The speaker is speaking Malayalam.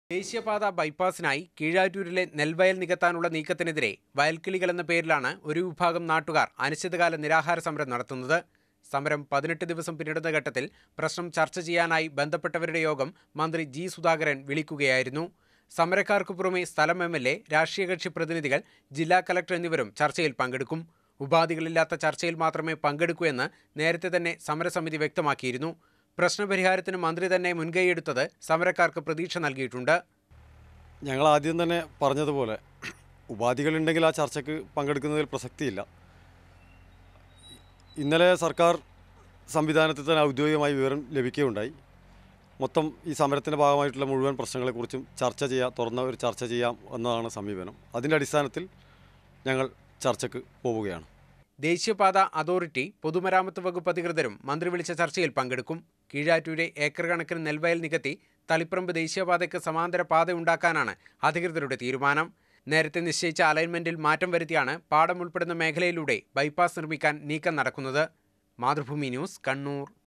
ദേശീയപാത ബൈപ്പാസിനായി കീഴാറ്റൂരിലെ നെൽവയൽ നികത്താനുള്ള നീക്കത്തിനെതിരെ വയൽക്കിളികൾ എന്ന പേരിലാണ് ഒരു വിഭാഗം നാട്ടുകാർ അനിശ്ചിതകാല നിരാഹാര സമരം നടത്തുന്നത്. സമരം 18 ദിവസം പിന്നിടുന്ന ഘട്ടത്തിൽ പ്രശ്നം ചർച്ച ചെയ്യാനായി ബന്ധപ്പെട്ടവരുടെ യോഗം മന്ത്രി ജി സുധാകരൻ വിളിക്കുകയായിരുന്നു. സമരക്കാർക്ക് പുറമെ സ്ഥലം MLA, രാഷ്ട്രീയ കക്ഷി പ്രതിനിധികൾ, ജില്ലാ കലക്ടർ എന്നിവരും ചർച്ചയിൽ പങ്കെടുക്കും. ഉപാധികളില്ലാത്ത ചർച്ചയിൽ മാത്രമേ പങ്കെടുക്കൂ എന്ന് നേരത്തെ തന്നെ സമരസമിതി വ്യക്തമാക്കിയിരുന്നു. പ്രശ്നപരിഹാരത്തിന് മന്ത്രി തന്നെ മുൻകൈയെടുത്തത് സമരക്കാർക്ക് പ്രതീക്ഷ നൽകിയിട്ടുണ്ട്. ഞങ്ങൾ ആദ്യം തന്നെ പറഞ്ഞതുപോലെ ഉപാധികളുണ്ടെങ്കിൽ ആ ചർച്ചയ്ക്ക് പങ്കെടുക്കുന്നതിൽ പ്രസക്തിയില്ല. ഇന്നലെ സർക്കാർ സംവിധാനത്തിൽ തന്നെ ഔദ്യോഗികമായി വിവരം ലഭിക്കുകയുണ്ടായി. മൊത്തം ഈ സമരത്തിൻ്റെ ഭാഗമായിട്ടുള്ള മുഴുവൻ പ്രശ്നങ്ങളെക്കുറിച്ചും തുറന്ന ഒരു ചർച്ച ചെയ്യാം എന്നതാണ് സമീപനം. അതിൻ്റെ അടിസ്ഥാനത്തിൽ ഞങ്ങൾ ചർച്ചയ്ക്ക് പോവുകയാണ്. ദേശീയപാത അതോറിറ്റി, പൊതുമരാമത്ത് വകുപ്പ് അധികൃതരും മന്ത്രി വിളിച്ച ചർച്ചയിൽ പങ്കെടുക്കും. കീഴാറ്റൂരെ ഏക്കർ കണക്കിന് നെൽവയൽ നികത്തി തളിപ്പറമ്പ് ദേശീയപാതയ്ക്ക് സമാന്തര പാത ഉണ്ടാക്കാനാണ് അധികൃതരുടെ തീരുമാനം. നേരത്തെ നിശ്ചയിച്ച അലൈൻമെന്റിൽ മാറ്റം വരുത്തിയാണ് പാടം ഉൾപ്പെടുന്ന മേഖലയിലൂടെ ബൈപ്പാസ് നിർമ്മിക്കാൻ നീക്കം നടക്കുന്നത്. മാതൃഭൂമി ന്യൂസ്, കണ്ണൂർ.